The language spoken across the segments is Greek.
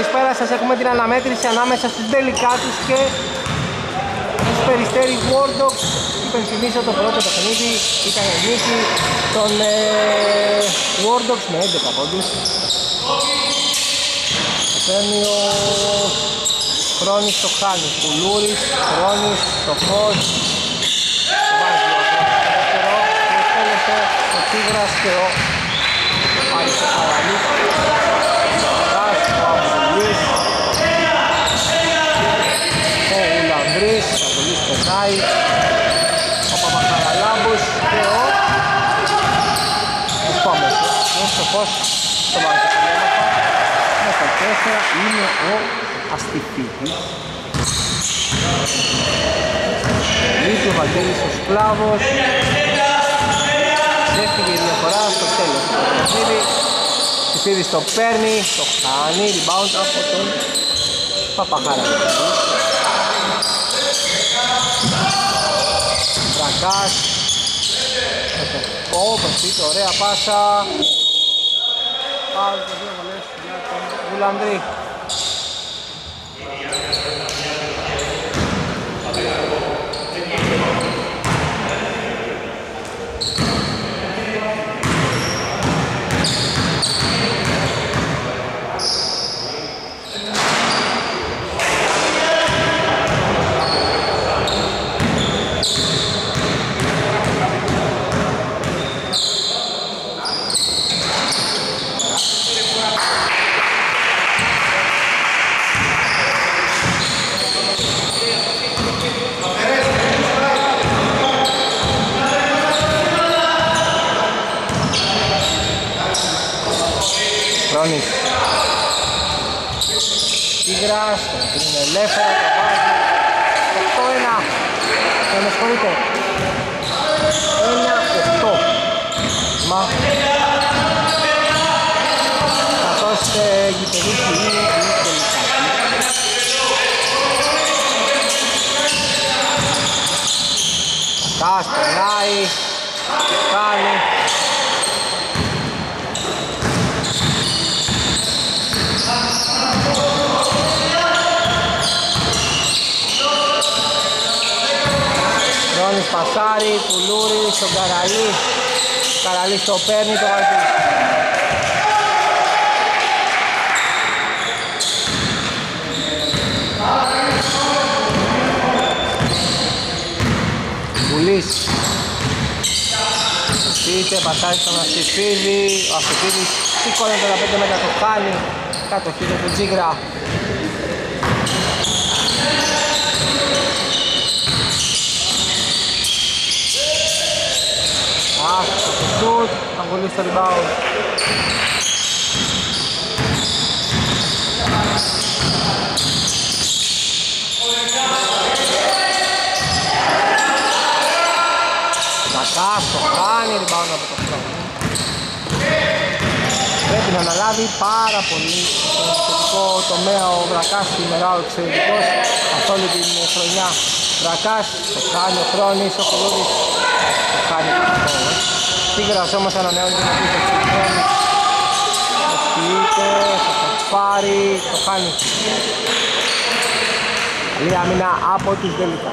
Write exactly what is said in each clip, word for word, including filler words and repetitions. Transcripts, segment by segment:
καλησπέρα σας. Έχουμε την αναμέτρηση ανάμεσα στους τελικά τους και τους Περιστέρι War Dogs. Υπενθυμίσω το πρώτο παιχνίδι ήταν η νίκη των ε, War Dogs με έντεκα πόντους. Παίρνει ο Χρόνης στο χάνει, Κουλούρης, Χρόνης, Σοφός. Βάζει ο δεύτερο και εκτέλεσε ο Τίγρας και ο Άρης ο Παραλής. Ράς, ο Αμπουλής, ο Ουλανδρής, ο Αμπουλής περνάει, ο Παπαχαραλάμπους και ο Σπάμος. Ο Σοφός στο βάζει το λέματα. Με τα τέσσερα είναι ο Αστιφίτης. Λύτει ο Βαγγέλης ο Σκλάβος. Ξέφυγε η διαφορά στο τέλος του παιχνίδι. Στιφίδης το παίρνει, το χάνει, rebound από τον Παπαχαραλάμπου. Βρακάς. Με το κόμπροσιτ, ωραία πάσα. Πάλι το δύο βολές για τον Γουλανδρή. Χρόνης Τίγρας, είναι ελεύθερα, το βάζει οκτώ ένα, δεν με συγχωρείτε, ένα οκτώ. Μα καθώς γηπεδίσει είναι η τελικά. Κάς περνάει, κάνει. Χρόνης πασάρι, Κουλούρης στον Καραλή. Καραλής το παίρνει, το βάζει. Κουλής. Είτε πασάρι στον Αστιφίδη. Ο Αστιφίδης σηκώνει το πέντε μέτρα, το χάνει. Κατοχή του Τζίγρα. Άστο το σουτ, θα βολεί στο rebound. Βρακάς το χάνει, rebound από το χρόνο. Πρέπει να αναλάβει πάρα πολύ στον εξαιρετικό τομέα ο Βρακάς σήμερα, ο εξαιρετικός καθ' όλη την χρονιά. Βρακάς, το κάνει ο Χρόνης, ο Κουλούρης, το κάνει το χρόνο. Τίγρας όμως ανανεώνει την επίθεση του Χρόνης. Ασκείται, θα το πάρει, το χάνει. Καλή άμυνα από τους Δελικά.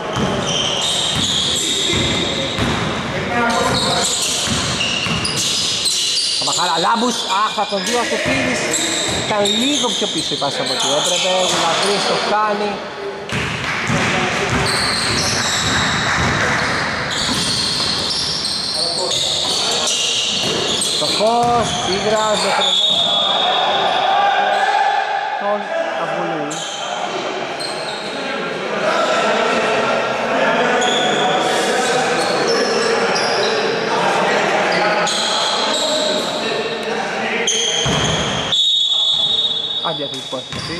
Παπαχαραλάμπους, αχ, θα τον δει ο Αστεφίδης. Ήταν λίγο πιο πίσω η πάση από ό,τι έπρεπε. Γουλανδρής το κάνει. Το φως, Τίγρας, δεύτερο τον Αυγουλή. Αντιαθλητικό αστυνομική.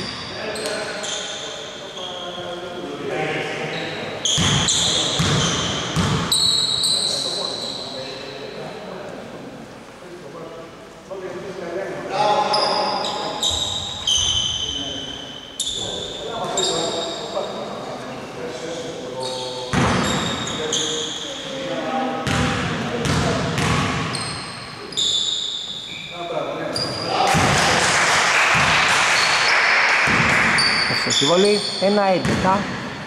τη βολή, ένα έντεκα.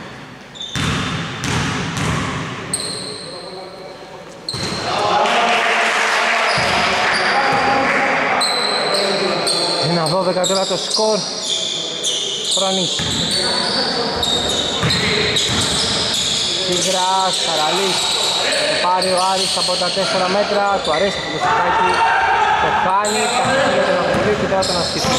ένα δώδεκα τώρα το σκορ. Χρόνης. Τίγρας, Καραλής. Το πάρει ο Άρης από τα τέσσερα μέτρα. Του αρέσει αυτό το σουτάκι. Το χάνει, καθώς τον αποβολή και τώρα τον ασκήσει.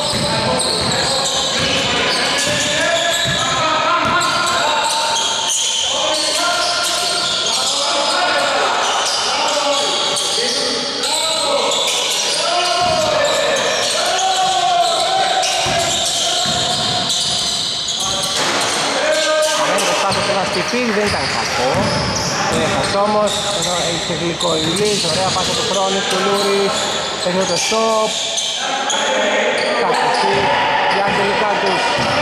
Δεν ήταν κακό, δεν έχασε όμως, ενώ είχε γλυκό Ηλής, ωραία πάσα του Χρόνης, του Λούρης, έχει το στόπ, κατοχή για τελικά τους.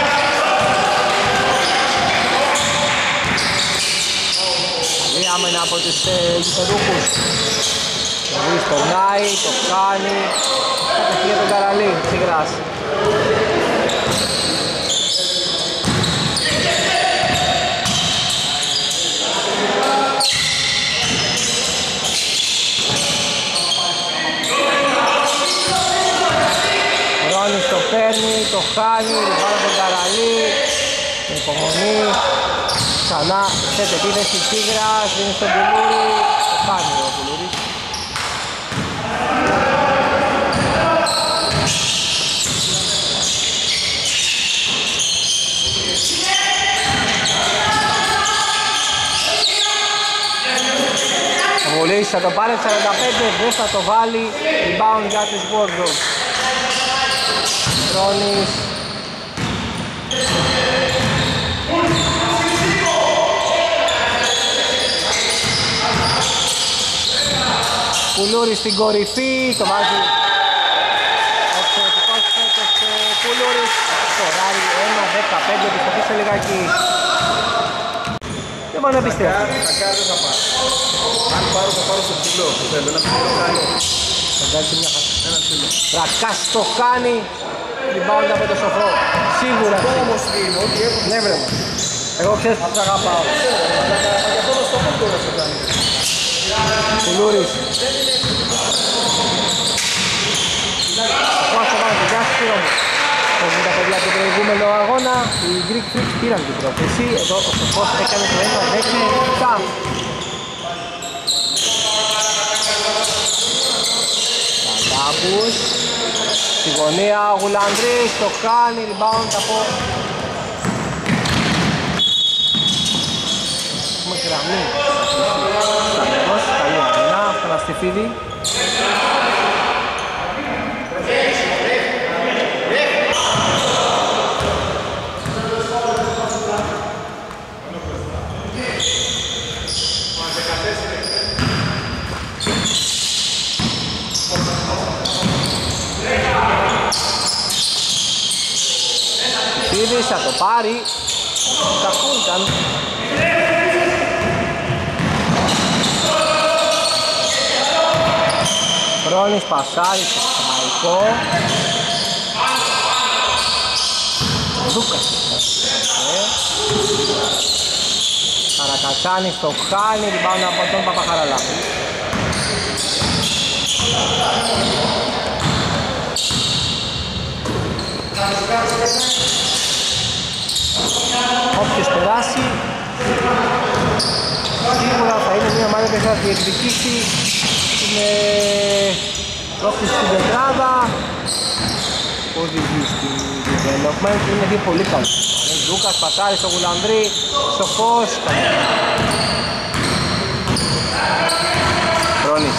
Καλή άμενα από τους γηπεδούχους. Ο Λούρης περνάει, το κάνει, κατοχή για τον Καραλή, Τσίγρας. Το παίρνει, το χάνει, ριμπάρα τον Καραλή, με υπομονή, ξανά θέτει επίθεση Τίγρας, δίνει στον Πουλούρη, το χάνει ο Πουλούρης. Ο Βουλής θα το πάρει σαράντα πέντε, δεν θα το βάλει, rebound για τους Wardrobe. Χρόνης. Πουλούρης στην κορυφή, το βάζει εξαιρετικός φέτος Πουλούρης, σκοράρει ένα δεκαπέντε, επιστροφή σε λιγάκι. Δεν μπορεί να πιστεύει. Θα κάνω θα πάρω. Αν πάρω θα πάρω στο ψηλό, που θέλω, ένα ψηλό κάνει. Θα κάνει μια χάση. Ένα ψηλό. Ρακάς το κάνει. Rebound από το σοφό. Σίγουρα. Αυτό όμως είναι ότι έχω... Ναι βρε. Εγώ ξέρεις που τους αγαπάω. Αλλά για αυτό το στόχο τώρα σε κάνει. Πουλούρης. Σοφό στο πάνω του Γιάννη Σπύρο μου. Όπως τα παιδιά του προηγούμενου αγώνα, οι Greek Freaks πήραν την πρόθεση. Εδώ ο Σοφός έκανε το ένα δεκαεπτά. Καντάμπους. Στη γωνία ο Γουλανδρής, το κάνει, rebound από... Έχουμε γραμμή. Σταθερός, καλή αμυνά, Φαναστιφίδη. Θα το πάρει, κακό ήταν. Χρόνης πασάρι στο Σαμαϊκό. Δούκας. Καρακατσάνης το χάνει, rebound από τον Παπαχαραλάκη. Όποιος περάσει σίγουρα θα είναι μια ομάδα που θα διεκδικήσει την πρόκληση στην τετράδα. Οδηγεί στην development, είναι δύο πολύ καλοί. Λούκας πασάρει στο Γουλανδρή, Σοφός. Χρόνης.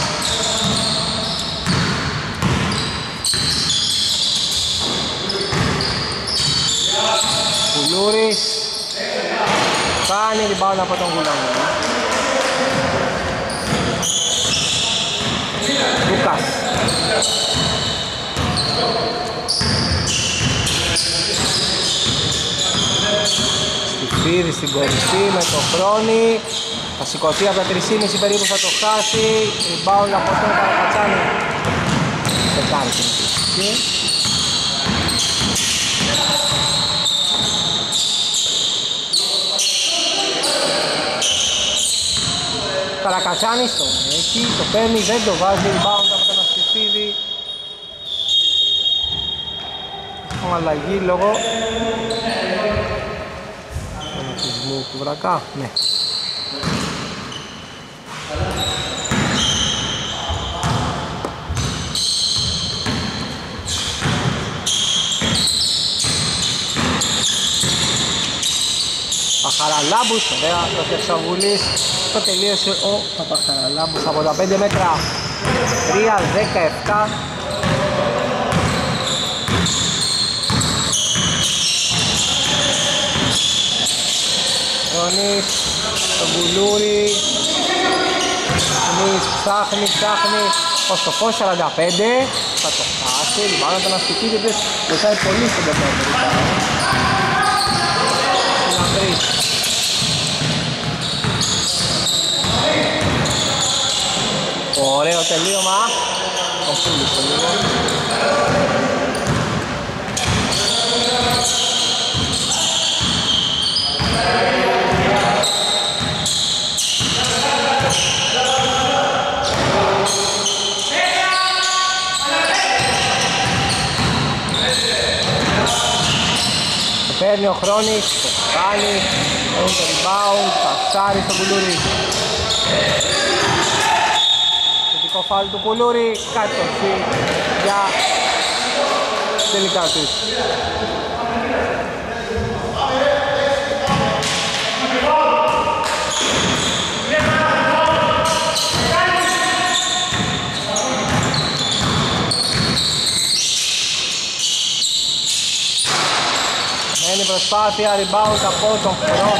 Πουλούρης. Κάνει rebound από τον Γουλανδρή. Λούκας. Στιφίδη στην κορυφή με το Χρόνη. Θα σηκωθεί από τα τρία κόμμα πέντε περίπου, θα το χάσει. Rebound από τον Καρακατσάνη. Δεν κάνει την επιστήμη. Καρακατσάνης το έχει, το παίρνει, δεν το βάζει, rebound από τον Αστιφίδη. Έχουμε αλλαγή λόγω του του Βρακά, ναι. Παχαραλάμπους, ωραία, το Θεξαβουλής, το τελείωσε ο Παχαραλάμπους από τα πέντε μέτρα. Τρία δεκαεπτά. Ρονής, τον Κουλούρη. Ρονής ψάχνει, ψάχνει. Ως το φως σαράντα πέντε. Θα το φτάσει, λιμπάνω τον Αστικίδητες. Βοηθάει πολύ στον δεύτερο. Ωραίο τελείωμα. Ο Φούλης το λίγο. Παίρνει ο Χρόνης, το κάνει, παίρνει το rebound, πασάρει στον Κουλούρη. Θετικό φάουλ του Κουλούρη, κατοχή για τελικά τους. Προσπάθεια rebound από τον Χρόνο.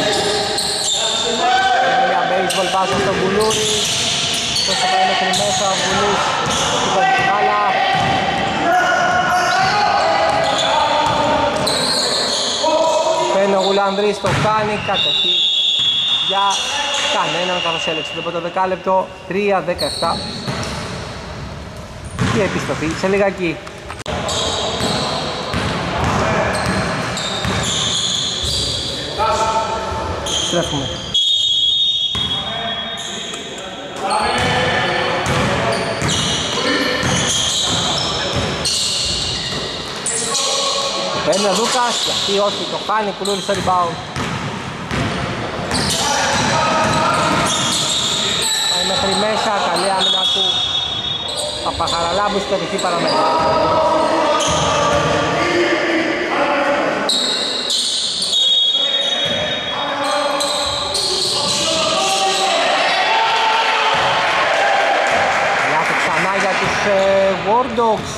Μια baseball pass στον Κουλούρη. Τόσο πάει μέχρι μέσα ο Βουλής. Του την μπάλα. Παίρνει ο Γουλανδρής, το κάνει, κατοχή για κανέναν καθώς έλεξε το πρώτο δεκάλεπτο. Τρία δεκαεπτά. Και επιστροφή σε λιγάκι. Στρέφουμε. Παίρνει ο Δούκας, γιατί όχι, το χάνει, Κουλούρη στο rebound. Πάει μέχρι μέσα, καλή άμυνα του Παπαχαραλάμπους και εκεί παραμένει. War Dogs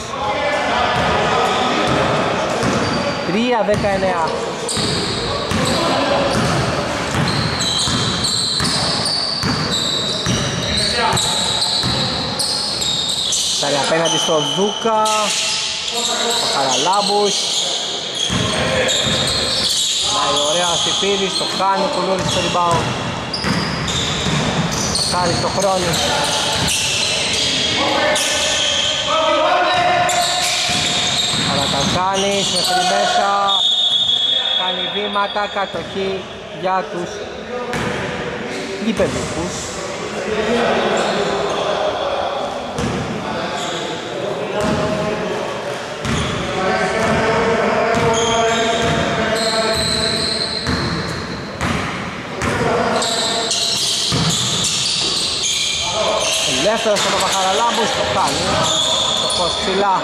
τρία δεκαεννέα. Στάρει απέναντι στο Δούκα, ο Χαραλάμπους. Πάει ωραία Στιφίδης, το κάνει ο Κουλούρης στο rebound. Χάρη στο Χρόνο. Καρακατσάνης μέχρι μέσα, κάνει βήματα, κατοχή για τους γηπεδούχους. Ελεύθερος από τον Παχαραλάμπους, το κάνει, το φως ψηλά.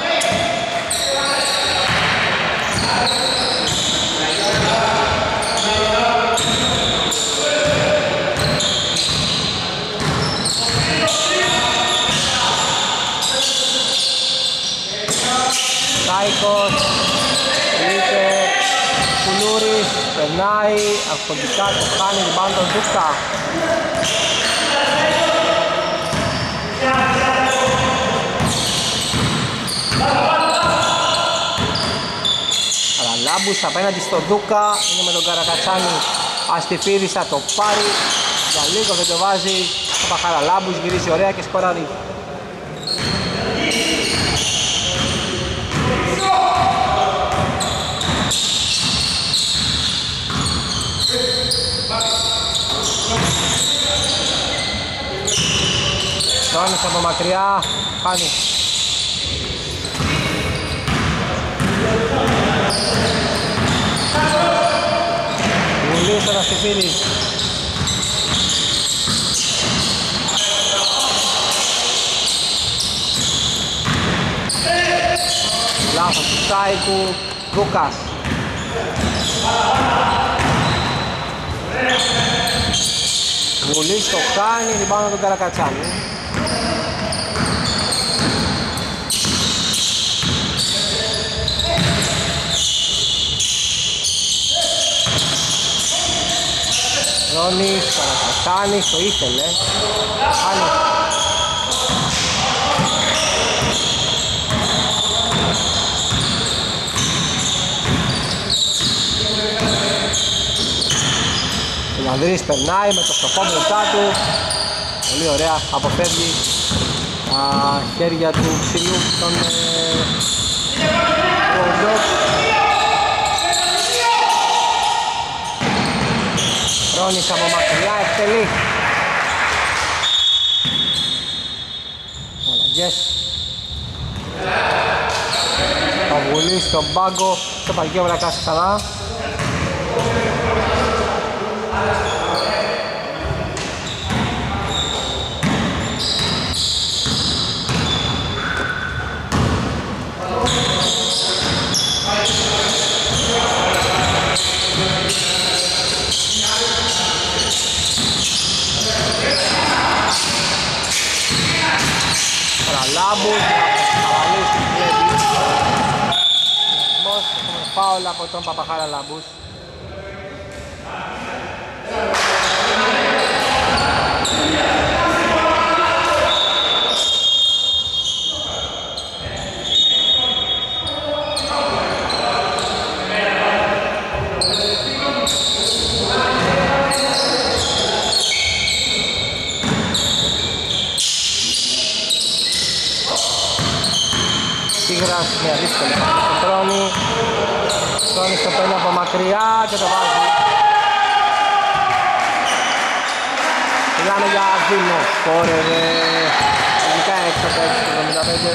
Σάικος, είτε Κουλούρης, περνάει, αυκοντικά το κάνει, rebound τον Δούκα. Καραλάμπους απέναντι στο Δούκα, είναι με τον Καρακατσάνη. Αστιφίδης θα το πάρει, για λίγο δεν το βάζει. Ο Παχαραλάμπους γυρίζει ωραία και σκοράρει. από μακριά, χάνει. Βουλή στον Αστιφίλη. Λάθος του Στάικου, Λούκας. Βουλής το κάνει, λοιπόν τον Καρακατσάνη. Ρόνις, Καρακατσάνης, το ήθελε. Κάνει. Ο Ανδρής περνάει με το στοφό μπροστά του. Πολύ ωραία, αποφεύγει τα χέρια του ψηλού στον Ροντζόκ. Ρόνις από μακριά, εκτελεί. Αλλαγές. Ο Βουλής στον πάγκο, στο παγιό Βρακάς ξανά. Παραλάμπους, Παραλής του Κλέβη. Έχουμε φάουλ από τον Παπαχάρα Λάμπους. Σίγρας, μια δύσκολη πάση στον Τρόνι. Τρόνι στο παίρνει από μακριά και το βάζει. Μιλάμε για Δήμο, σκόρερ, ειδικά έξω από έξω, εβδομήντα πέντε.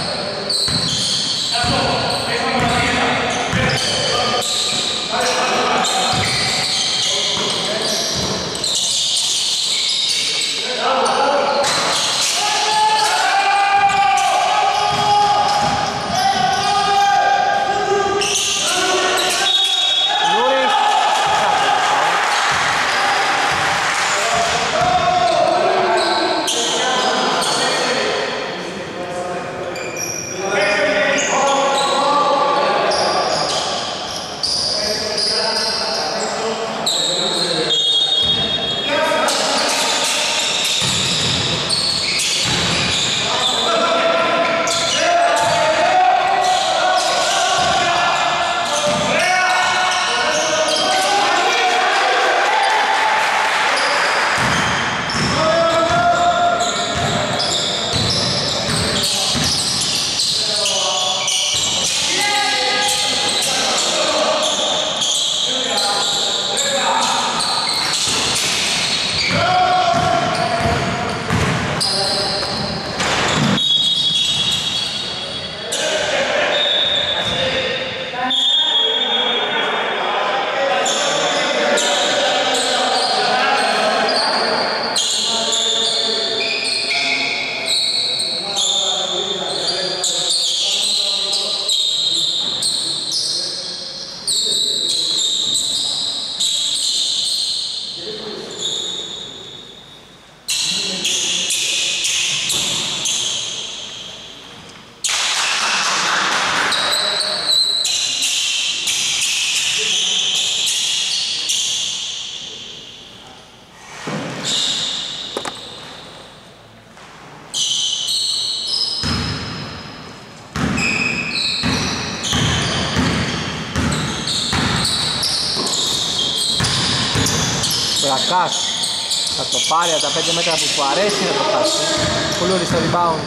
Βρακάς θα το πάρει από τα πέντε μέτρα που του αρέσει να το χάσει. Κουλούρι στο rebound.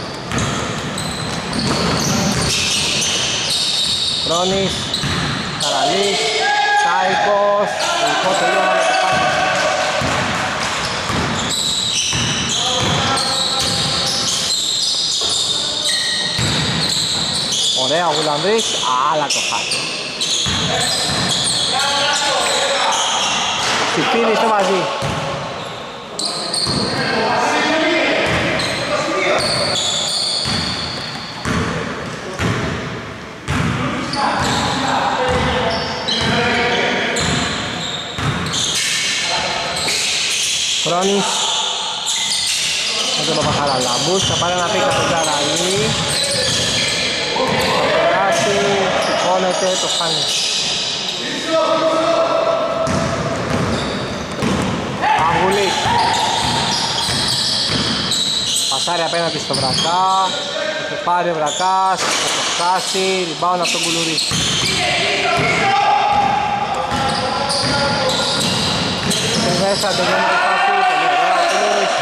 Χρόνης, Καραλής, Τάικος, τελικό τελείωμα να το πάρει. Ωραία ο Γουλανδρής, αλλά το χάσει. Τσιφίνι στο μαζί. Χρόνης με τον Παπαχαραλάμπους, θα πάρει ένα πίκα στον Καραλή, θα περάσει, σηκώνεται, το χάνει. Αγουλής πασάρει απέναντι στο Βρακά, θα πάρει ο Βρακάς, θα το χάσει, rebound από τον Κουλουρί. Μέσα τελειώνει το φάση, πολύ ωραία ο Κουλουρής.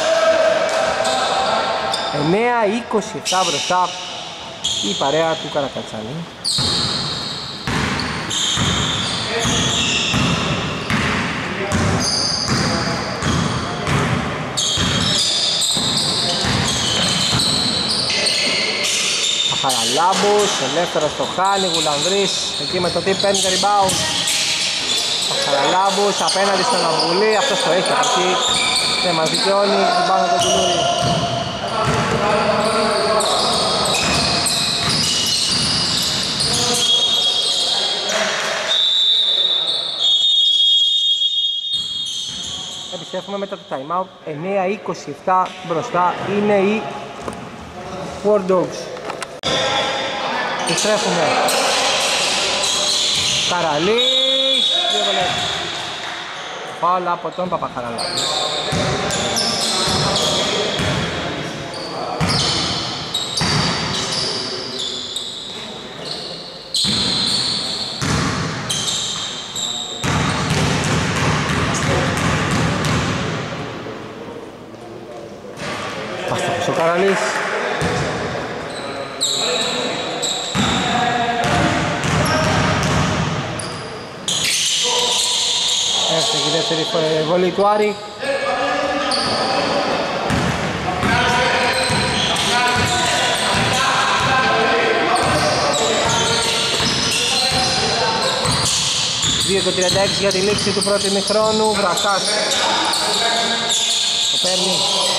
εννέα είκοσι επτά μπροστά η παρέα του Καρακατσάνη. Παχαραλάμπους, ελεύθερος το χάνει, Γουλανδρής, εκεί με το τι παίρνει το rebound. Παχαραλάμπους απέναντι στον Αυγουλή, αυτός το έχει από εκεί. Ναι, μας δικαιώνει την πάνω του Κουλούρη. Επιστρέφουμε μετά το time out. εννέα είκοσι επτά μπροστά είναι οι War Dogs. Επιστρέφουμε. Καραλής, δύο βολές. Φάουλ από τον Παπαχαραλάκη. Άστοχος ο Καραλής. Έφτιαξε η δεύτερη βολή του Άρη. δύο και τριάντα έξι για τη λήξη του πρώτου ημιχρόνου. Βρακάς το παίρνει.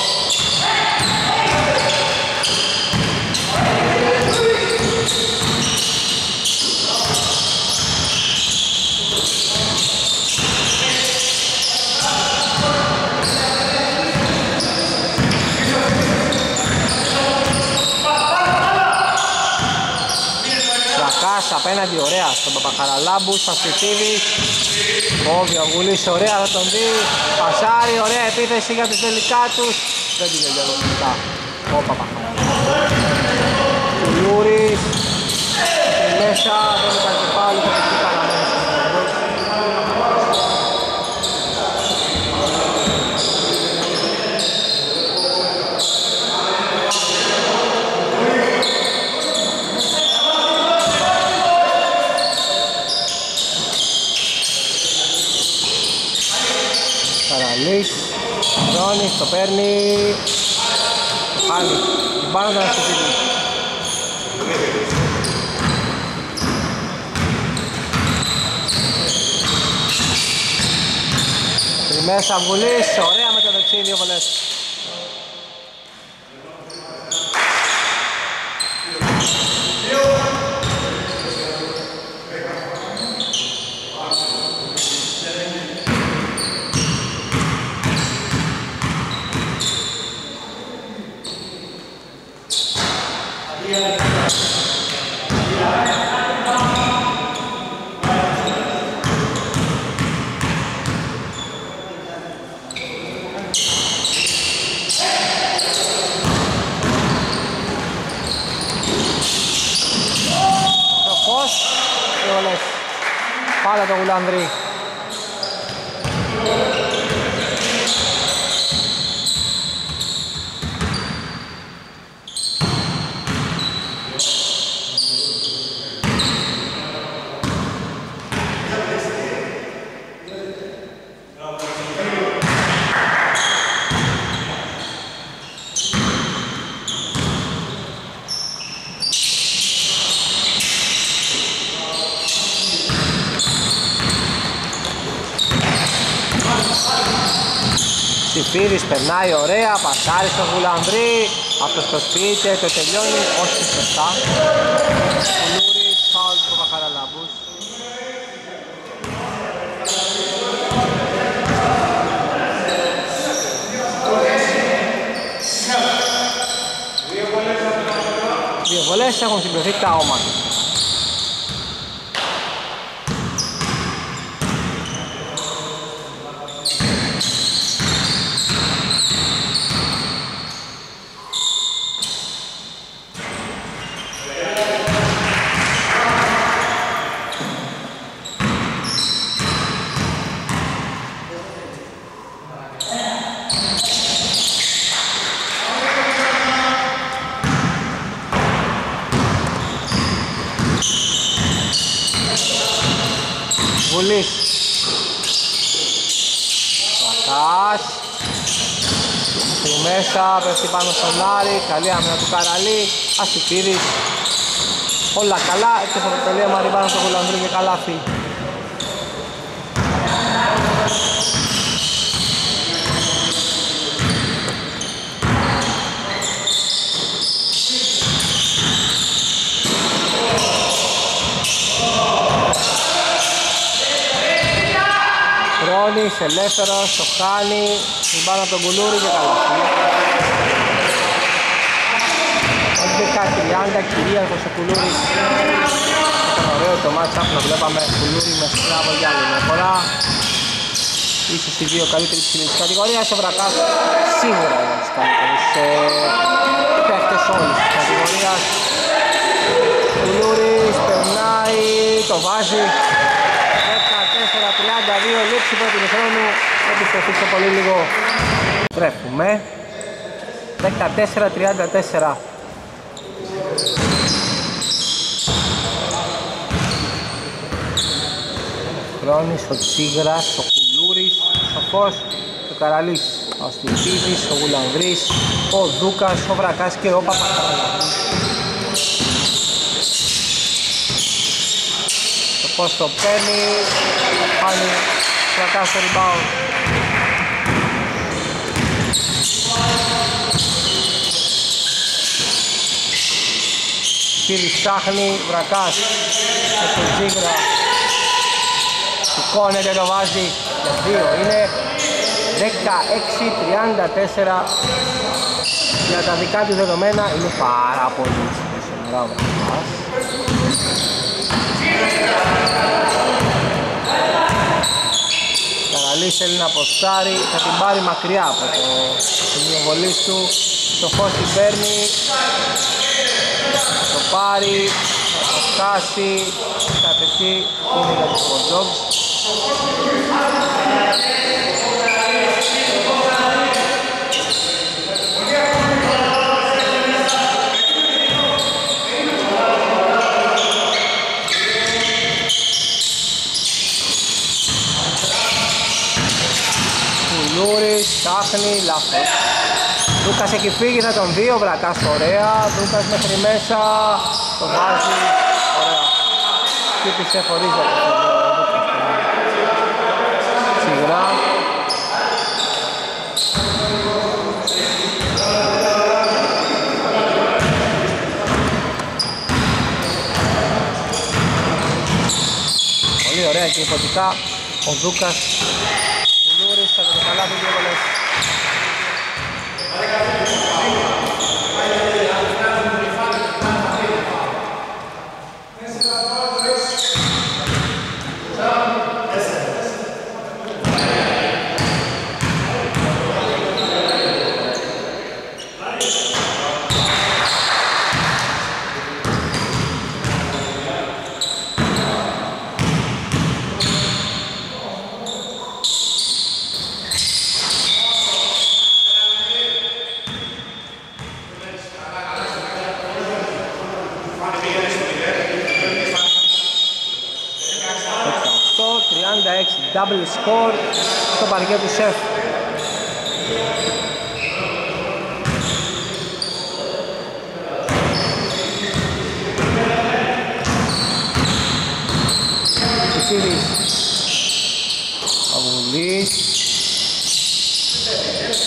Απέναντι ωραία στον Παπαχαραλάμπου, στα Σπιτίδης. Κόβει ο Αγγουλής, ωραία θα τον δει. Πασάρι, ωραία επίθεση για τους τελικά τους. Δεν την τελειώνει τελικά ο Παπαχαραλάμπους. Κουλούρης μέσα, δεν υπάρχει πάλι, θα την παραμένει στον Αγγουλής. Χρόνης το παίρνει, το χάνει, την πάνω να στο φύγει. Τριμές Αυγουλής, ωραία με το δεξί, δύο βολές. Πάρα το Γουλανδρή. Τσιφίδης περνάει ωραία, πασάρει στον Γουλανδρή, αυτός το σπίτι, το τελειώνει, όχι σωστά. Κουλούρης, φάουλ του Παπαχαραλάμπους. Δύο βολές έχουν συμπληρωθεί τα όματα. Βουλής Βακάς στη μέσα, πέφτει πάνω στον Άρη, καλή άμυνα του Καραλή, Αστιφίδης, όλα καλά, εκτός από το τελείωμα ριμπάνω στο Γουλανδρή και καλάθι. Χρόνης, ελεύθερος, το χάνει, την πάνω από τον Κουλούρη και καλά. έντεκα τριάντα κυρίαρχος ο Κουλούρης. Ήταν ωραίο το match up να βλέπαμε Κουλούρη με Σλάβο για άλλη μια φορά. Ίσως οι δύο καλύτεροι ψηλής κατηγορίας, ο Βρακάς σίγουρα είναι τις καλύτερες παίχτες όλης της κατηγορίας. Κουλούρης περνάει, το βάζει. δεκατέσσερα τριάντα δύο λήξη πρώτη χρόνου, επιστροφή σε πολύ λίγο. Τρέφουμε δεκατέσσερα τριάντα τέσσερα. Χρόνης, ο Τσίγρας, ο Κουλούρης, ο Σοφός, ο Καραλής, ο Αστιφίδης, ο Γουλανδρής, ο Δούκας, ο Βρακάς και ο Παπαχαραλάμπους. Πώς το παίρνει, πάλι Βρακάς στο rebound. Κύρις ψάχνει, Βρακάς με τον Τζίγρα, σηκώνεται, το βάζει για δύο, είναι δεκαέξι τριάντα τέσσερα. Για τα δικά του δεδομένα είναι πάρα πολύ σήμερα ο Βρακάς. Καραλής θέλει να αποστάρει, θα την πάρει μακριά από το σημείο βολής του. Το φως την παίρνει, θα το πάρει, θα το χάσει, θα πετύχει, είναι για τους Bulldogs. Κουλούρης, ψάχνει, λάθος. Δούκας έχει φύγει, θα τον δει, ο Βρακάς ωραία. Δούκας μέχρι μέσα, το βάζει, ωραία. Χτύπησε χωρίς να το φύγει ο Δούκας. Σίγουρα. Πολύ ωραία και υποτικά ο Δούκας. Κουλούρης, θα το καλάθει δύο βολές. Double score στο παρκέ του Σεφ. Τσιφίδης, Παβουλής,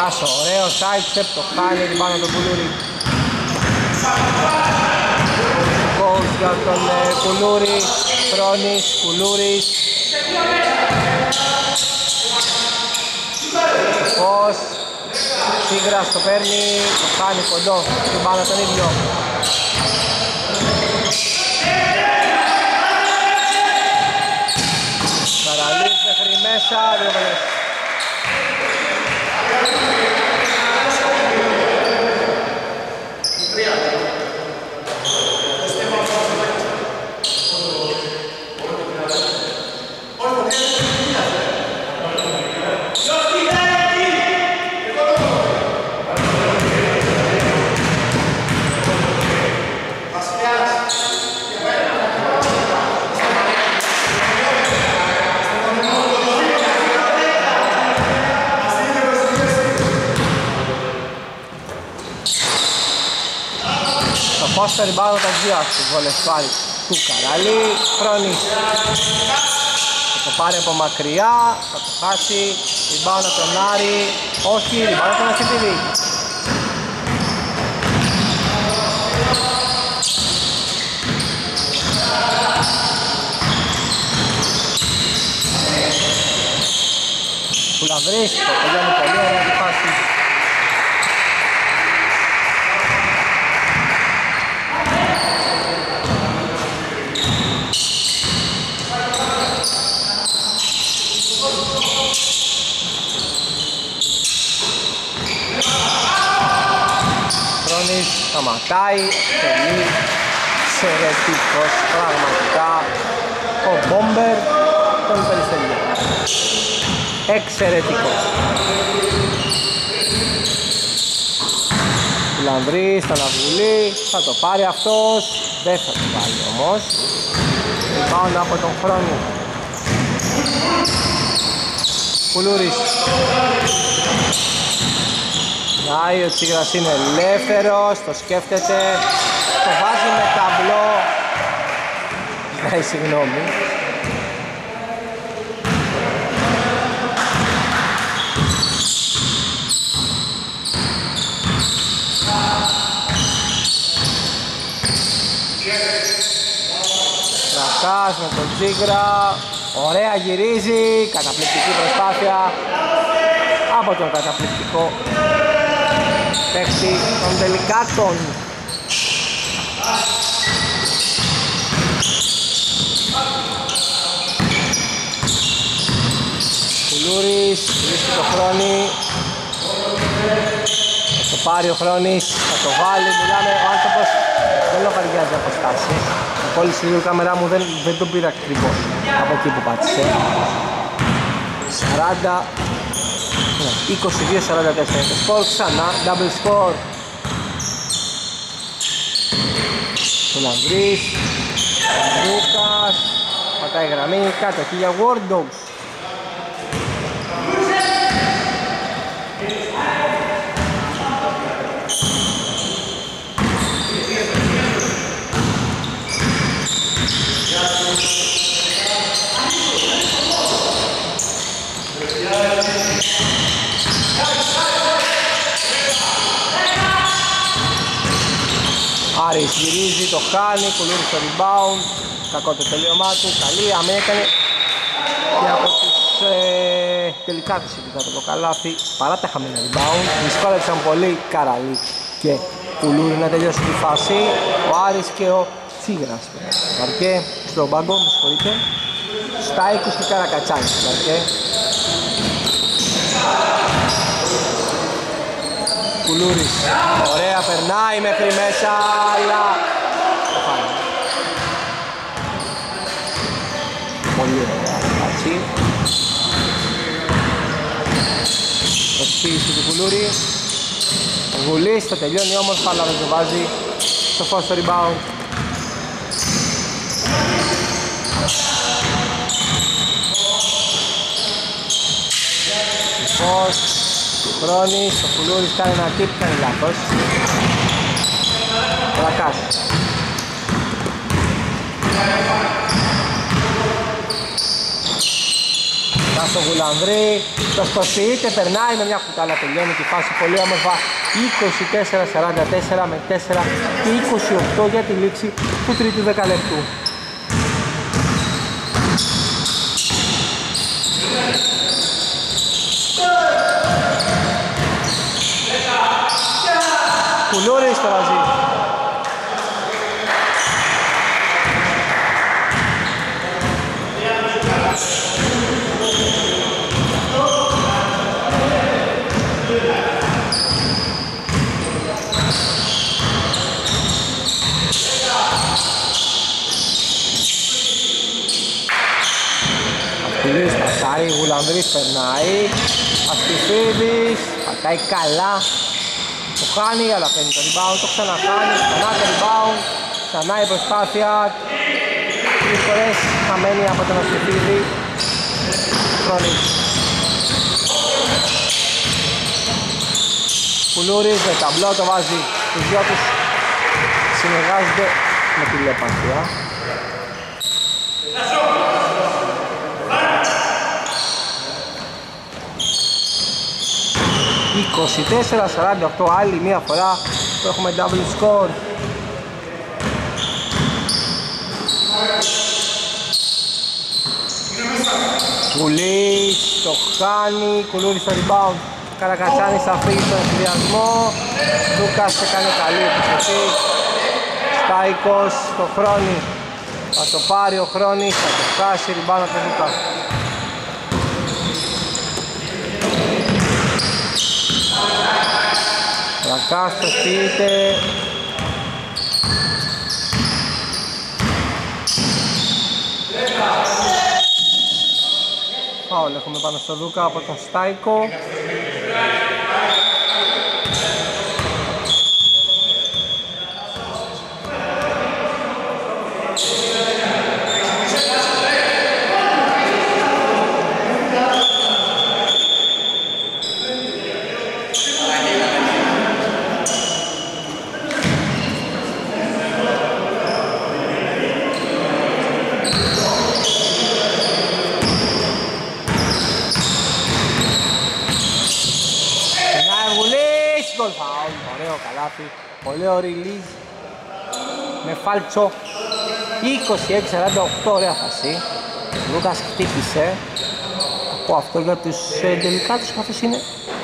Βρακάς, ωραίο sidestep, το χάνει την πάνω τον Κουλούρη. Κόους για τον ε, Κουλούρη, Χρόνης, Κουλούρης. Φως, Σίγρας το παίρνει, το χάνει κοντό, την πάνω τον ίδιο. Καραλής μέχρι μέσα, δύο βολές. Πώς το ριμπάνω τα δύο αυτούς βόλες πάλι του Καράλη. Χρόνης θα το πάρει από μακριά, θα το χάσει. Ριμπάνω από τον Άρη, όχι, ριμπάνω από τον Ασιτίδη. Κουλαβρής, το τελειώνει πολύ ωραία τη φάση. Σταματάει, τελεί, εξαιρετικός πραγματικά ο Μπόμπερ των Περιστεριών. Εξαιρετικός. Λανδρής, θα αναβουλεί, θα το πάρει αυτός, δεν θα το πάρει όμως. Πάνω από τον Χρόνο. Κουλούρης. Νάει, ο Τσίγρας είναι ελεύθερος, το σκέφτεται, το βάζει με ταμπλό. Ναι, συγγνώμη. Βρακάς με τον Τσίγρα, ωραία γυρίζει, καταπληκτική προσπάθεια από τον καταπληκτικό παίκτη των τελικάτων. Κουλούρης, βρίσκει το Χρόνη. Θα το πάρει ο Χρόνης, θα το βάλει, μιλάμε, ο άνθρωπος δεν λογαριάζει αποστάσεις. Η κόλληση λίγο η κάμερά μου δεν, δεν τον πήρα ακριβώς από εκεί που πάτησε. σαράντα είκοσι δύο σαράντα τέσσερα το σκορ, ξανά double score. Ο Λανδρής, ο Λούκας, πατάει γραμμή, κάτω για War Dogs. Άρης γυρίζει, το χάνει, Κουλούρης στο rebound. Κακό το τελείωμά του, καλή άμυνα έκανε. Και από τους ε, τελικά τους ειδικά το καλάθι, παρά τα χαμένα rebound, δυσκόλεψαν πολύ Καραλή και Κουλούρη να τελειώσει τη φάση. Ο Άρης και ο Τσίγρας Βαρκέ στον πάγκο, με συγχωρείτε. Στάικος και Καρακατσάνης Βαρκέ. Κουλούρης, ωραία, περνάει μέχρι μέσα, αλλά το χάνει. Πολύ ωραία, έτσι. Προσποίηση του Κουλούρη. Ο Γουλής το τελειώνει όμως, αλλά δεν το βάζει στο φως στο rebound. Φως. Χρόνης, ο Κουλούρης κάνει ένα tip, κάνει λάθος. Βρακάς. Να στο Γουλανδρή, το σκοσιείται, περνάει με μια κουτάλα, τελειώνει τη φάση πολύ όμορφα. είκοσι τέσσερα σαράντα τέσσερα με τέσσερα και είκοσι οκτώ για τη λήξη του τρίτου δεκαλέπτου. Κουλούρης το βάζει. Αστυλής πασάρει, Γουλανδρής περνάει, Αστυφίδης πατάει καλά, το χάνει αλλά παίρνει το rebound, το ξαναχάνει, ξανά το rebound, ξανά η προσπάθεια, τρεις φορές χαμένη από τον Αστυφίδη. Χρόνης Κουλούρης με ταμπλό το βάζει, τους δυο τους συνεργάζονται με τηλεπαθία. είκοσι τέσσερα σαράντα οκτώ, άλλη μία φορά που έχουμε double score. Κουλής το χάνει, Κουλούρης στο rebound, Καρακατσάνης θα φύγει στον εφηδιασμό, Λούκας έκανε καλή επιθετή, Στάικος το Χρόνι, θα το πάρει ο Χρόνης, θα το χάσει, rebound από τον Λούκα. Ρακάς το στείλεται. Φάουλ έχουμε πάνω στο Λούκα από τον Στάικο. Ωραίο καλάθι, ωραίο release με φάλτσο. Είκοσι έξι σαράντα οκτώ, ωραία φασί. Ο Λούκας χτύπησε. Από αυτό για τους τελικά τους καθώς είναι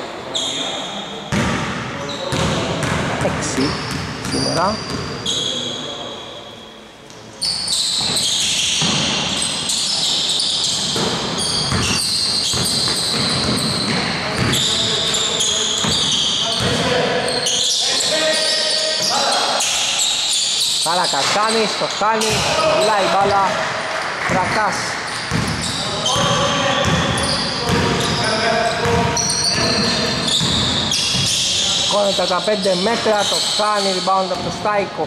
έξι σήμερα. Καρακατσάνης, το χάνει, μιλάει η μπάλα, Ρακάς. Κόνεται τα πέντε μέτρα, το χάνει, rebound από το Στάικο.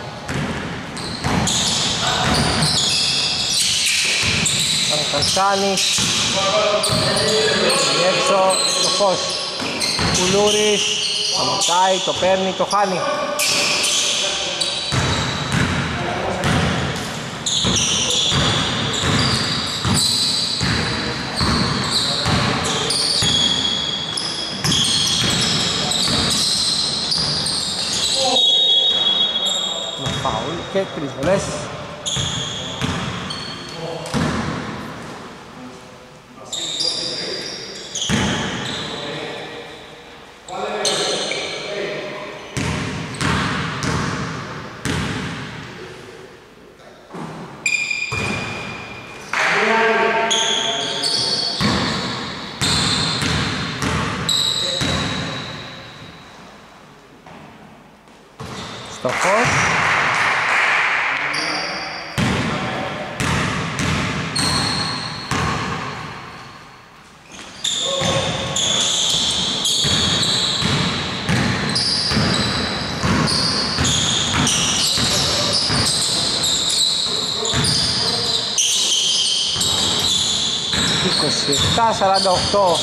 Καρακατσάνης, έξω, το φως. Κουλούρης, σταματάει, το παίρνει, το χάνει. Και τρεις βολές. Στοχός. είκοσι επτά σαράντα οκτώ.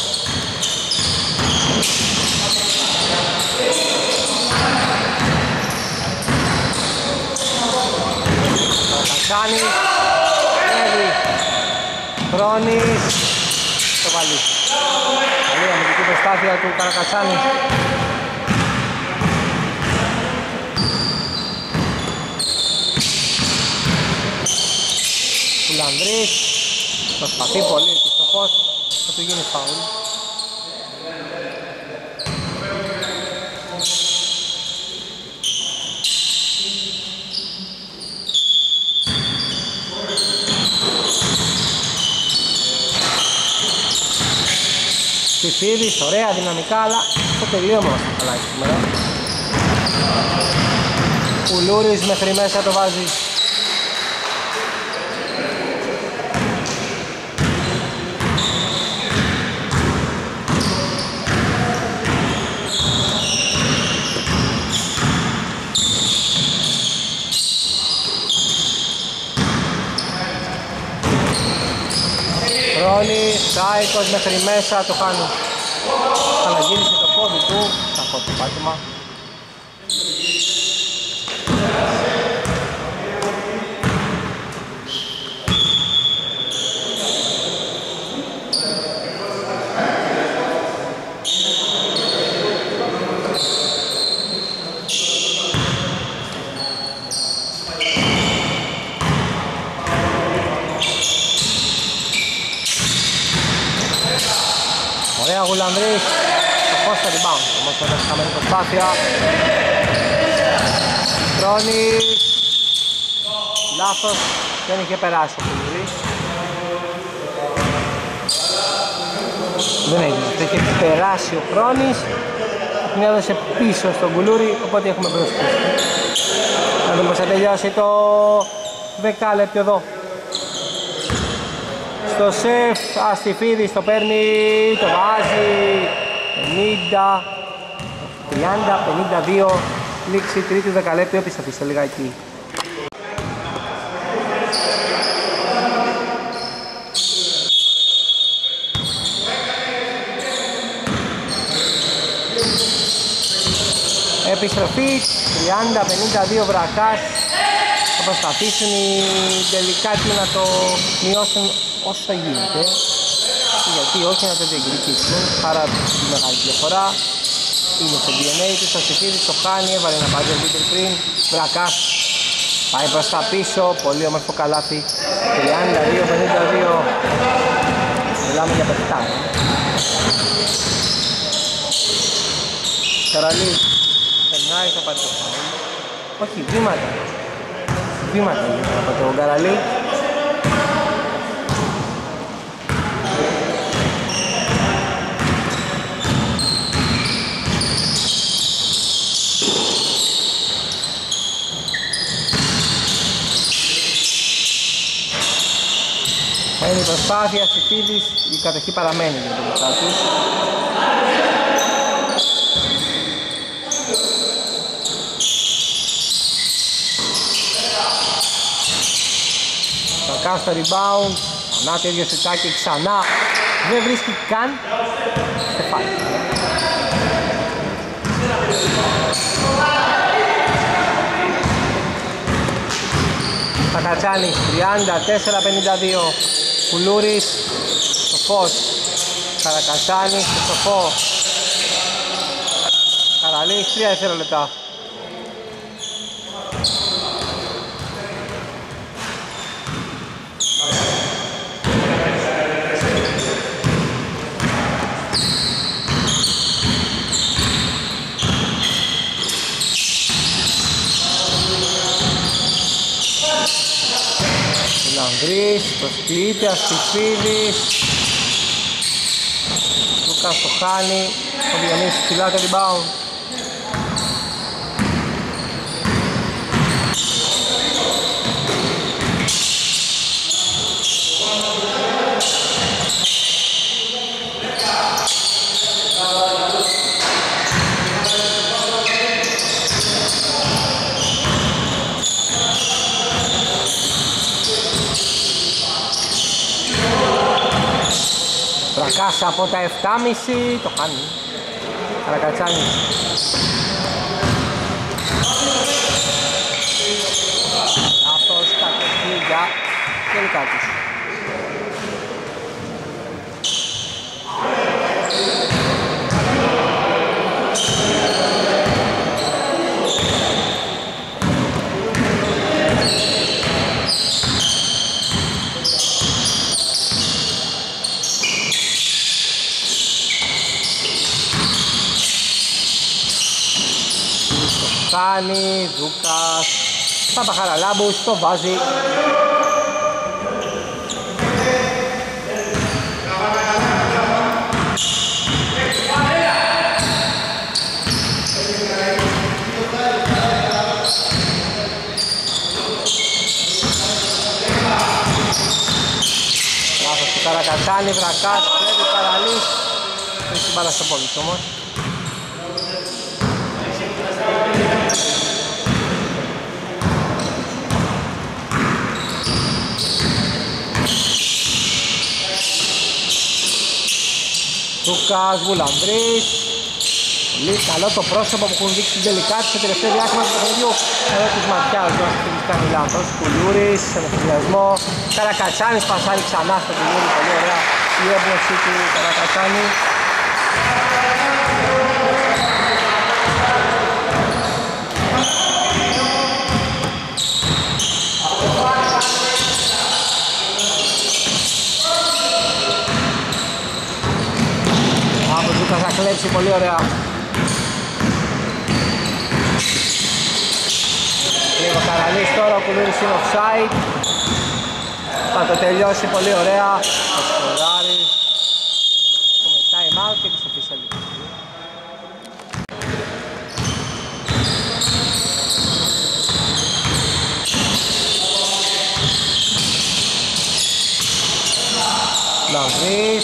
Κατακάνει, Εύη, Χρόνης, το βάλει. προσπάθεια του Καρακατσάνη. Κουλανδρής προσπαθεί πολύ επιστοχώς, θα του γίνει φάουλ. Τσιφίδης, ωραία, δυναμικά, αλλά το τελείωμα μας θα χαλάει σήμερα. Κουλούρης μέχρι μέσα το βάζει. Ρόνι, Σάικος μέχρι μέσα, το χάνει. Αναγύρισε το πόδι του, κακό το πάτημα. Ωραία Γουλανδρής, το Φώστα rebound, όμως μετά χαμένη προσπάθεια. Χρόνης, λάθος, δεν είχε περάσει ο Κουλουρής. Δεν έγινε, το είχε περάσει ο Χρόνης, την έδωσε πίσω στον Κουλούρη, οπότε έχουμε μπροστά. Να δούμε πως θα τελειώσει το δεκάλεπτο εδώ. Το σεφ, Αστιφίδης το παίρνει, το βάζει, πενήντα, τριάντα, πενήντα δύο, λήξη τρίτου δεκαλέπτου, επισταθήστε λιγάκι. Επιστροφή, τριάντα πενήντα δύο Βρακάς, θα προσπαθήσουν οι τελικάτοι να το μειώσουν όσο γίνεται, γιατί όχι να το διεκδικήσουν παρά τη μεγάλη διαφορά. Είναι στο ντι εν έι του, στο Σεφίδης το χάνει, έβαλε ένα μπάζερ βίτερ πριν. Βρακάς πάει προς τα πίσω, πολύ όμορφο καλάθι. Τριάντα δύο πενήντα δύο, μιλάμε για παιχτάρα. Καραλή περνάει, θα πάρει το χάνει. Όχι, βήματα. Βήματα γίνεται από τον Καραλή. Είναι η προσπάθεια στη Φίλης, η κατοχή παραμένει για το μπροστά τους. Θα κάνει στο rebound, ανά το ίδιο σουτάκι ξανά, δεν βρίσκει καν στεφάνι. Κακατσάνης, τριάντα τέσσερα πενήντα δύο. Κουλούρης, στο φως. Καρακατσάνης, στο φως. Καραλής, τρία δευτερόλεπτα. Λανδρής, προσποιείται, Αστιφίδης. Λούκας το χάνει, ο Διονύσης ψηλά το rebound. Βρακάς από τα επτά και μισό, το χάνει. Καρακατσάνης. Λάθος, κατοχή για τελικά τους. κάνει, Δούκας, Παπαχαραλάμπους, το βάζει. Λάθος του Καρακατσάνη, Βρακάς, πρέπει Καραλής. Έχει την μπάλα στο πόδι του όμως. Τούκας, Βουλανδρής. Πολύ καλό το πρόσωπο που έχουν δείξει τελικά στο τελευταίο διάστημα του παιχνιδιού. Εδώ της ματιάς μας και της κάνει λάθος. Κουλούρης, σε ενθουσιασμό. Καρακατσάνης πασάρει ξανά στο Κουλούρη. Πολύ ωραία η έμπνευση του Καρακατσάνη. Από του θα κλέψει πολύ ωραία. Λίγο Καραλής τώρα, ο Κουλούρης είναι offside. Θα το τελειώσει πολύ ωραία. Ο Σκοράρης. Έχουμε time out και επιστροφή σε λίγο. Λαμβρής.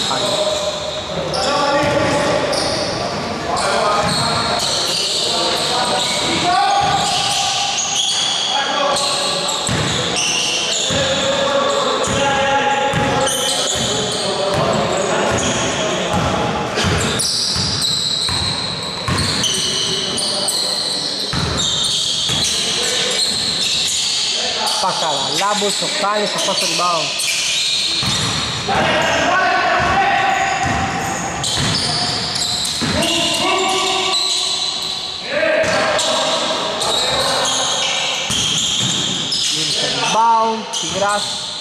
Πακαραλάμπους, το κάνει στο first rebound. Rebound, Τιγράς.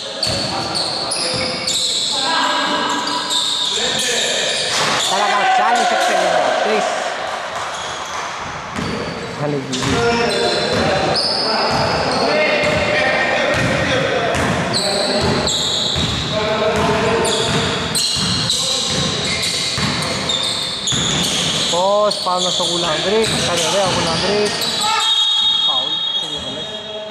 Καρακατσάνης εξελιγματής. Πώς πάνω στο Γουλανδρή, κάνει ωραία ο Γουλανδρής. Φάουλ, σε δύο βολές.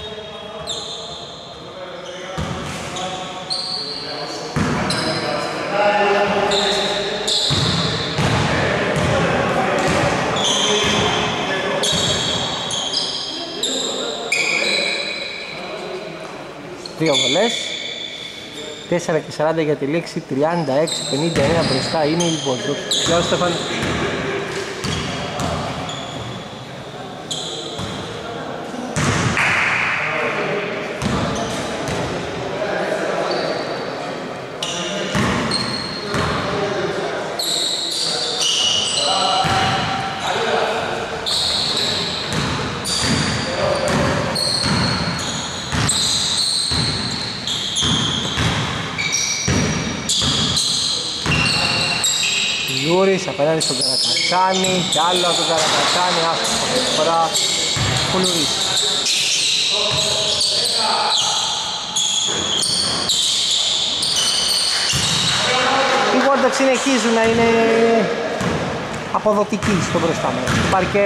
Δύο βολές. τέσσερα και σαράντα για τη λήξη, τριάντα έξι πενήντα εννέα μπροστά είναι η λοιπόν. Γεια σου Στέφαν. Γιούρης απέναντι στον Καρακατσάνη και άλλο από τον Καρακατσάνη, άστοχο αυτή τη φορά Κουλουρής. Οι Wardogs συνεχίζουν να είναι αποδοτικοί στο μπροστά μας. Πάρκε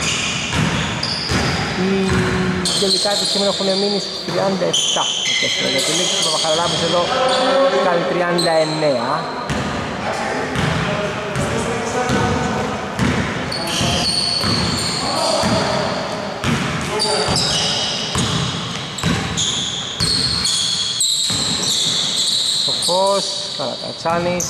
οι τελικά του σήμερα έχουν μείνει στους τριάντα επτά. Για τη λήξη του Παπαχαραλάμπους εδώ κάνει τριάντα εννέα. Σοφός, Καρακατσάνης.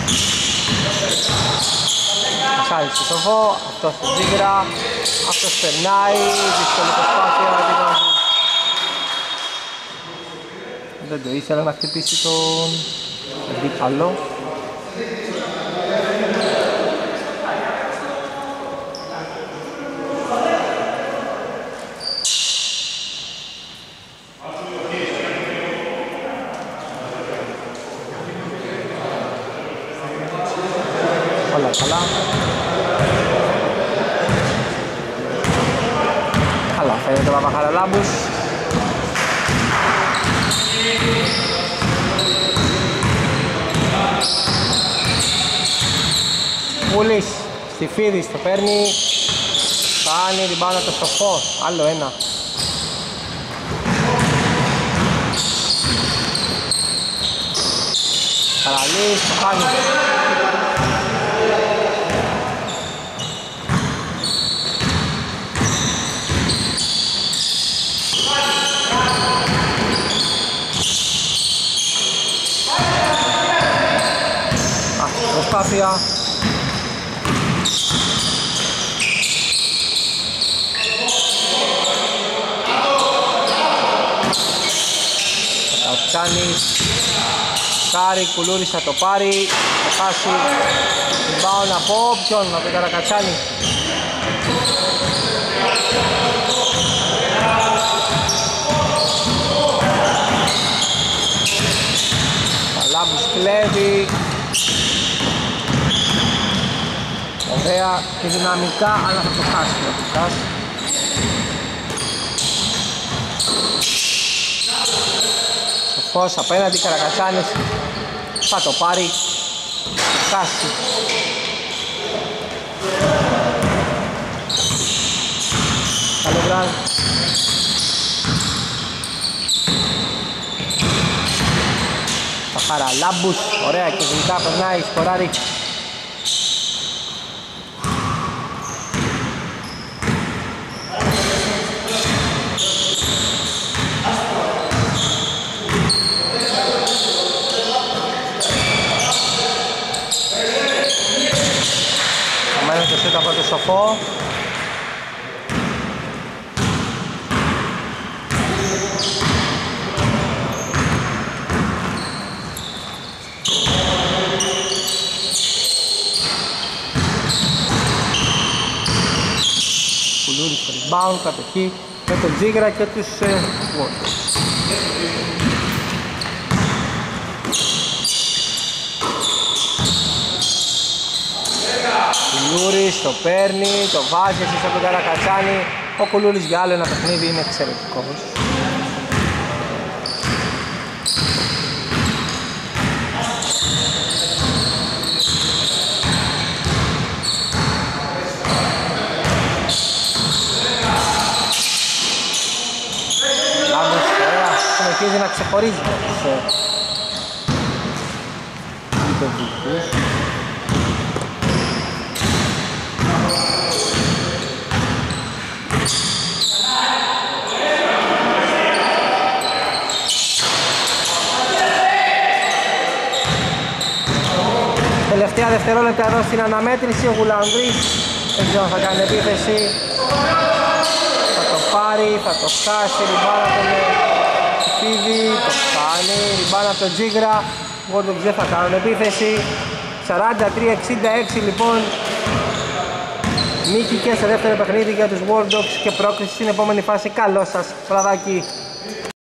Πασάρι στο Σοφό, αυτός στο Ζίγρα, αυτός περνάει, δύσκολη προσπάθεια. Δεν το ήθελα να χτυπήσει τον αντίπαλο. Όλα καλά. Παχαραλάμπους. Βούλης, Στιφίδης το παίρνει. Κάνει την μπάλα το Σοφό, άλλο ένα. Καραλής, το χάνει. Προσπάθεια. Κατατσάνης. Κάρι, Κουλούρης θα το πάρει. Θα χάσει. Rebound από όποιον, από τον Καρακατσάνη. Παλάμπους κλέβει. Ωραία και δυναμικά, αλλά θα το χάσει ο Πιτάς. Σοφός απέναντι, Καρακατσάνης θα το πάρει, θα χάσει. Καλογράν. Παχαραλάμπους, ωραία και δυνατά περνάει, σκοράρει. Το σούτ από το Σοφό. Κουλούρης στο rebound, κατοχή με τον Τζίγρα και τους Warriors. Κουλούρης το παίρνει, το βάζει εσείς από τον Καρακατσάνη. Ο Κουλούρης για άλλο ένα παιχνίδι είναι εξαιρετικός. Λάμπους, ωραία, συνεχίζει να ξεχωρίζει τους γηπεδικούς. Τελευταία δευτερόλεπτα εδώ στην αναμέτρηση, ο Γουλανδρής δεν ξέρω αν θα κάνει επίθεση, θα το πάρει, θα το χάσει, ριμπάνα τον Τσιφίδη, το κάνει, ριμπάνα τον Τζίγρα, Wardogs δεν θα κάνουν επίθεση. Σαράντα τρία εξήντα έξι λοιπόν, νίκη και σε δεύτερο παιχνίδι για τους Wardogs και πρόκριση στην επόμενη φάση. Καλό σας βραδάκι.